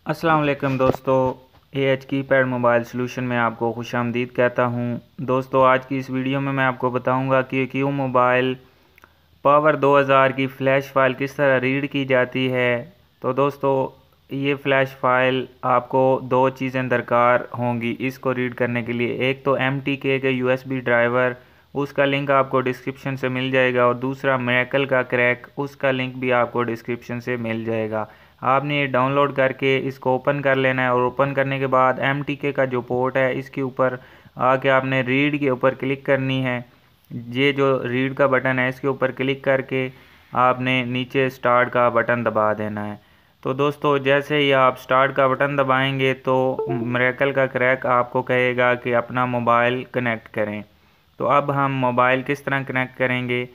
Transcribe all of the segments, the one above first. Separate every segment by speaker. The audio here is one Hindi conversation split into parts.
Speaker 1: अस्सलाम वालेकुम दोस्तों, AH कीपैड मोबाइल सॉल्यूशन में आपको खुशामदीद कहता हूं। दोस्तों, आज की इस वीडियो में मैं आपको बताऊंगा कि क्यू मोबाइल पावर 2000 की फ़्लैश फ़ाइल किस तरह रीड की जाती है। तो दोस्तों, ये फ़्लैश फ़ाइल आपको दो चीज़ें दरकार होंगी इसको रीड करने के लिए। एक तो MTK के USB ड्राइवर, उसका लिंक आपको डिस्क्रिप्शन से मिल जाएगा, और दूसरा मिरेकल का क्रैक, उसका लिंक भी आपको डिस्क्रिप्शन से मिल जाएगा। आपने ये डाउनलोड करके इसको ओपन कर लेना है, और ओपन करने के बाद MTK का जो पोर्ट है इसके ऊपर आके आपने रीड के ऊपर क्लिक करनी है। ये जो रीड का बटन है इसके ऊपर क्लिक करके आपने नीचे स्टार्ट का बटन दबा देना है। तो दोस्तों, जैसे ही आप स्टार्ट का बटन दबाएंगे तो मिरेकल का क्रैक आपको कहेगा कि अपना मोबाइल कनेक्ट करें। तो अब हम मोबाइल किस तरह कनेक्ट करेंगे।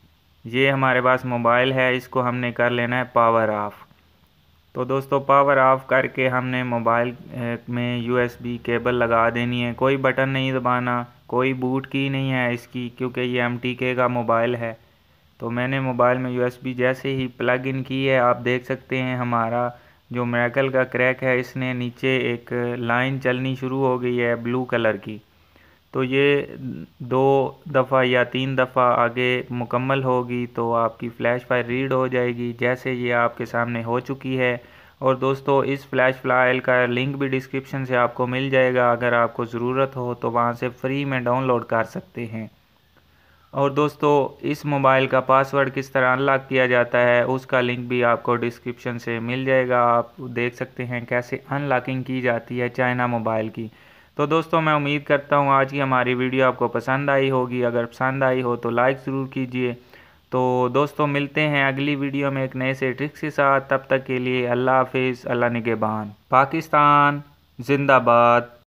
Speaker 1: ये हमारे पास मोबाइल है, इसको हमने कर लेना है पावर ऑफ। तो दोस्तों, पावर ऑफ करके हमने मोबाइल में USB केबल लगा देनी है। कोई बटन नहीं दबाना, कोई बूट की नहीं है इसकी, क्योंकि ये MTK का मोबाइल है। तो मैंने मोबाइल में USB जैसे ही प्लग इन की है, आप देख सकते हैं हमारा जो मिरेकल का क्रैक है इसने नीचे एक लाइन चलनी शुरू हो गई है ब्लू कलर की। तो ये 2 दफ़ा या 3 दफ़ा आगे मुकम्मल होगी तो आपकी फ़्लैश फ़ाइल रीड हो जाएगी, जैसे ये आपके सामने हो चुकी है। और दोस्तों, इस फ़्लैश फ़ाइल का लिंक भी डिस्क्रिप्शन से आपको मिल जाएगा, अगर आपको ज़रूरत हो तो वहाँ से फ्री में डाउनलोड कर सकते हैं। और दोस्तों, इस मोबाइल का पासवर्ड किस तरह अनलॉक किया जाता है उसका लिंक भी आपको डिस्क्रिप्शन से मिल जाएगा। आप देख सकते हैं कैसे अनलॉकिंग की जाती है चाइना मोबाइल की। तो दोस्तों, मैं उम्मीद करता हूँ आज की हमारी वीडियो आपको पसंद आई होगी। अगर पसंद आई हो तो लाइक ज़रूर कीजिए। तो दोस्तों, मिलते हैं अगली वीडियो में एक नए से ट्रिक्स के साथ। तब तक के लिए अल्लाह हाफिज़, अल्लाह निगहबान। पाकिस्तान जिंदाबाद।